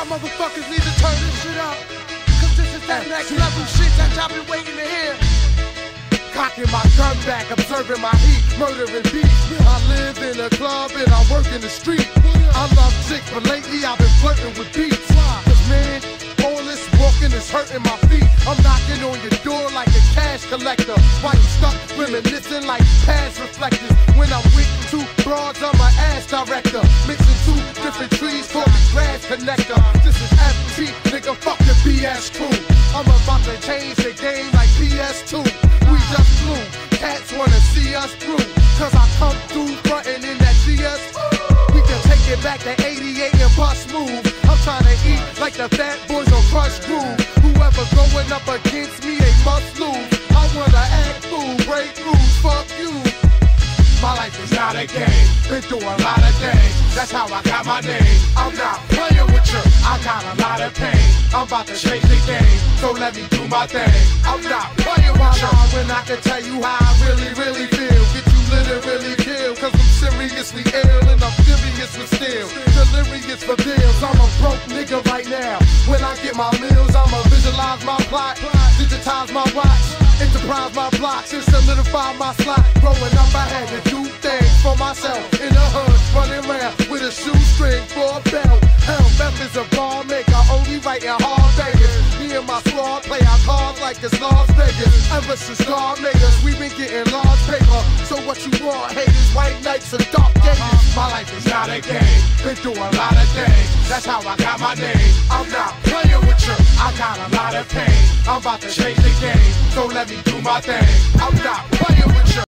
motherfuckers need to turn this shit up. Cause this is that next level shit that y'all been waiting to hear. Cocking my gun back, observing my heat, murdering beats. I live in a club and I work in the street. I love chicks, but lately I've been flirting with beats. Cause man, all this walking is hurting my feet. I'm knocking on your door like a cash collector. Why you stuck reminiscing like past reflectors? When I'm with two broads, I'm an ass director. Mixing two different trees for the grass connector. This is FT, nigga, fuck the BS crew. I'm about to change the game like PS2. We just flew, cats wanna see us through. Cause I come through frontin' in that GS. We can take it back to 88 and bust move. I'm trying to eat like the fat boys on Crush Groove. Whoever going up against me, they must lose. I wanna act fool, break rules, fuck you. My life is not a game, been through a lot of things. That's how I got my name. I'm not playing with you, I got a lot of pain. I'm about to change the game, so let me do my thing. I'm not playing with you when I can tell you how I really, really feel. Get you literally killed, cause I'm seriously ill and I'm furious with steel. Delirious for deals, I'm a broke nigga right now. When I get my meals, I'ma visualize my plot, digitize my watch, enterprise my blocks, and solidify my slot. Growing up, I had to do things for myself. In the hood, running around with a shoestring for a belt. Hell, Beth is a ball maker, only writing hard Vegas. Me and my squad play our cards like it's Las Vegas. Ever since God made us, we've been getting large paper. So what you want, haters, white nights and dark days. My life is not a game, been through a lot of things. That's how I got my name. I'm not playing with you, I got a lot of pain. I'm about to change the game, so let me do my thing. I'm not playing with you.